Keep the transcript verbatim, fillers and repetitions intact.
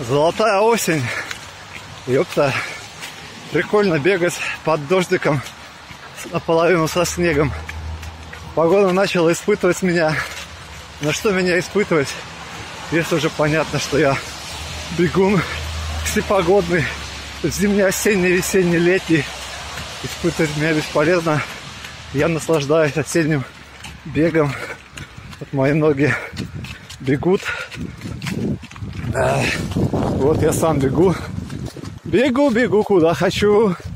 Золотая осень. Ёпта. Прикольно бегать под дождиком наполовину со снегом. Погода начала испытывать меня. На что меня испытывать, если уже понятно, что я бегун всепогодный, зимний, осенний, весенний, летний. Испытывать меня бесполезно. Я наслаждаюсь осенним бегом. Вот мои ноги бегут. Вот я сам бегу. Бегу, бегу куда хочу.